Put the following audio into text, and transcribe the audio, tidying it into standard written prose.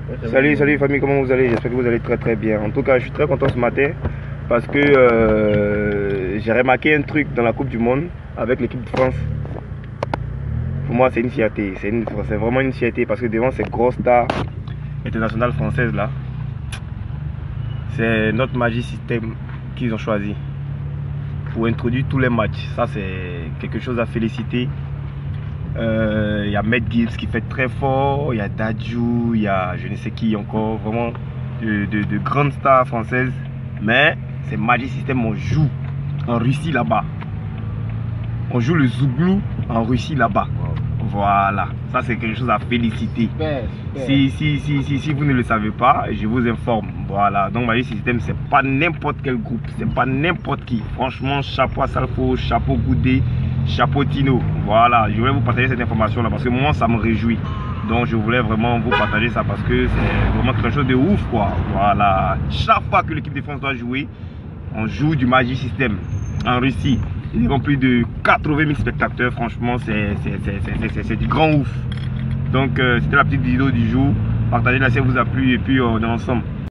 Salut famille, comment vous allez? J'espère que vous allez très bien. En tout cas, je suis très content ce matin parce que j'ai remarqué un truc dans la Coupe du Monde avec l'équipe de France. Pour moi, c'est une fierté. C'est vraiment une fierté parce que devant ces grosses stars internationales françaises là, c'est notre Magic System qu'ils ont choisi pour introduire tous les matchs. Ça, c'est quelque chose à féliciter. Il y a Matt Gibbs qui fait très fort, il y a Dadju, il y a je ne sais qui encore, vraiment de grandes stars françaises. Mais c'est Magic System, on joue en Russie là-bas. On joue le Zouglou en Russie là-bas. Voilà, ça c'est quelque chose à féliciter. Si vous ne le savez pas, je vous informe. Voilà, donc Magic System, c'est pas n'importe quel groupe, c'est pas n'importe qui. Franchement, chapeau à Salfo, chapeau Goudé, chapeau Tino. Voilà, je voulais vous partager cette information là parce que moi ça me réjouit. Donc je voulais vraiment vous partager ça parce que c'est vraiment quelque chose de ouf quoi. Voilà, chaque fois que l'équipe de France doit jouer, on joue du Magic System en Russie. Ils ont plus de 80 000 spectateurs, franchement c'est du grand ouf. Donc c'était la petite vidéo du jour. Partagez-la si elle vous a plu et puis on est ensemble.